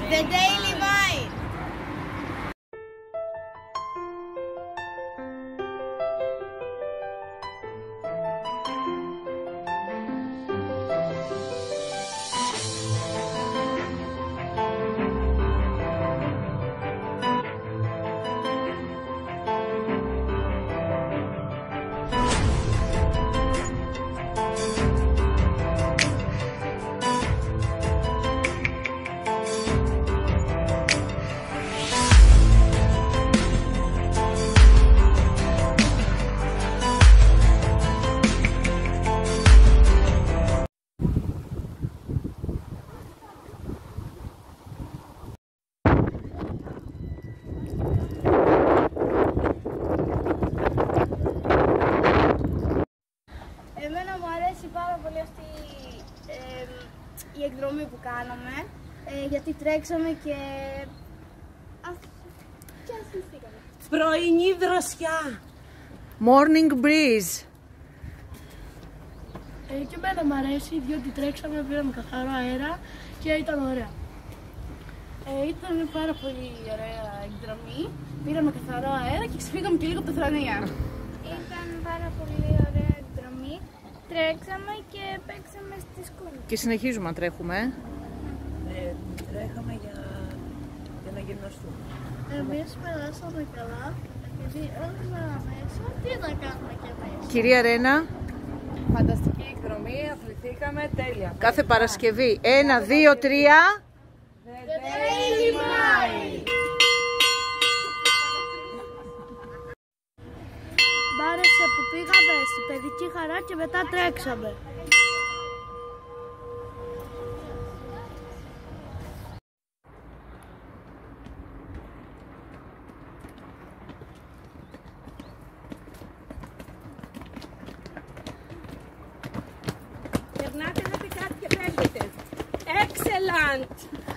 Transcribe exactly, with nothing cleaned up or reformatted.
The Daily Mind. Εμένα μου αρέσει πάρα πολύ αυτή ε, η εκδρομή που κάναμε, ε, γιατί τρέξαμε και, και αθληθήκαμε. Πρωινή δροσιά. Morning breeze. Ε, και εμένα μου αρέσει διότι τρέξαμε, πήραμε καθαρό αέρα και ήταν ωραία. Ε, ήταν πάρα πολύ ωραία εκδρομή, πήραμε καθαρό αέρα και ξεφύγαμε και λίγο από τα θρανία. Ήταν πάρα πολύ ωραία εκδρομή, τρέξαμε και παίξαμε στη σκούνη. Και συνεχίζουμε να τρέχουμε. Ε, τρέχαμε για, για να γυμναστούμε. Εμείς περάσαμε καλά, επειδή όλοι ήμασταν μέσα, τι να κάνουμε κι εμείς. Κυρία Ρένα, Φανταστική εκδρομή, αθληθήκαμε, τέλεια. κάθε Παρασκευή. Ένα, δύο, τρία. The Daily Mind. Μ' άρεσε που πήγαμε στην παιδική χαρά και μετά τρέξαμε. Περνάτε να πει κάτι και φεύγετε. Excellent!